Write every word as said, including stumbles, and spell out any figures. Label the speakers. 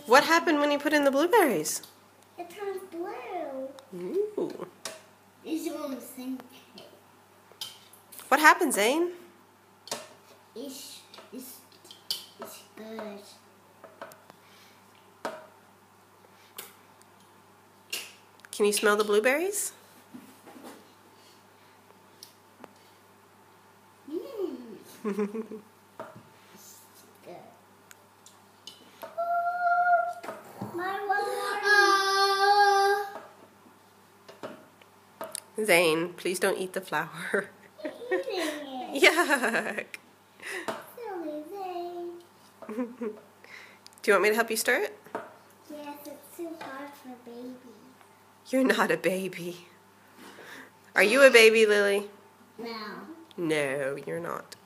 Speaker 1: What happened when you put in the blueberries?
Speaker 2: It turns blue.
Speaker 1: Ooh.
Speaker 2: It's almost
Speaker 1: What happened, Zane?
Speaker 2: It's, it's, it's good.
Speaker 1: Can you smell the blueberries?
Speaker 2: Mm. It's good. My water.
Speaker 1: Zane, please don't eat the flour.
Speaker 2: You're eating it.
Speaker 1: Yuck.
Speaker 2: Silly Zane.
Speaker 1: Do you want me to help you stir it?
Speaker 2: Yes, it's too hard for babies.
Speaker 1: You're not a baby. Are you a baby, Lily?
Speaker 2: No.
Speaker 1: No, you're not.